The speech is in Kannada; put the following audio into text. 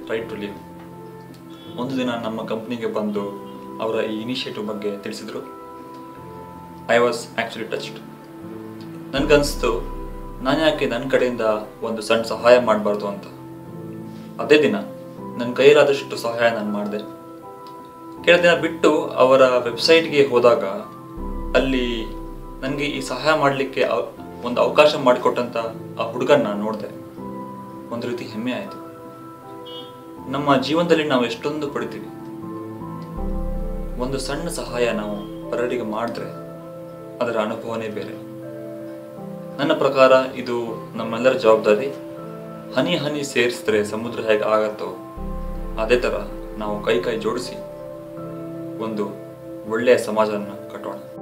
Right to live. ಒಂದು ದಿನ ನಮ್ಮ ಕಂಪ್ನಿಗೆ ಬಂದು ಅವರ ಈ ಇನಿಷಿಯೇಟಿವ್ ಬಗ್ಗೆ ತಿಳಿಸಿದರು. I was actually touched. ನನಗನ್ನಿಸ್ತು, ನಾನು ಯಾಕೆ ನನ್ನ ಕಡೆಯಿಂದ ಒಂದು ಸಣ್ಣ ಸಹಾಯ ಮಾಡಬಾರ್ದು ಅಂತ. ಅದೇ ದಿನ ನನ್ನ ಕೈಲಾದಷ್ಟು ಸಹಾಯ ನಾನು ಮಾಡಿದೆ. ಕೆಲ ದಿನ ಬಿಟ್ಟು ಅವರ ವೆಬ್ಸೈಟ್ಗೆ ಹೋದಾಗ ಅಲ್ಲಿ ನನಗೆ ಈ ಸಹಾಯ ಮಾಡಲಿಕ್ಕೆ ಒಂದು ಅವಕಾಶ ಮಾಡಿಕೊಟ್ಟಂಥ ಆ ಹುಡುಗನ್ನ ನೋಡಿದೆ. ಒಂದು ರೀತಿ ಹೆಮ್ಮೆ ಆಯಿತು. ನಮ್ಮ ಜೀವನದಲ್ಲಿ ನಾವು ಎಷ್ಟೊಂದು ಪಡಿತೀವಿ. ಒಂದು ಸಣ್ಣ ಸಹಾಯ ನಾವು ಪರರಿಗೆ ಮಾಡಿದ್ರೆ ಅದರ ಅನುಭವನೇ ಬೇರೆ. ನನ್ನ ಪ್ರಕಾರ ಇದು ನಮ್ಮೆಲ್ಲರ ಜವಾಬ್ದಾರಿ. ಹನಿ ಹನಿ ಸೇರಿಸಿದ್ರೆ ಸಮುದ್ರ ಹೇಗೆ ಆಗತ್ತೋ ಅದೇ ಥರ ನಾವು ಕೈ ಜೋಡಿಸಿ ಒಂದು ಒಳ್ಳೆಯ ಸಮಾಜವನ್ನು ಕಟ್ಟೋಣ.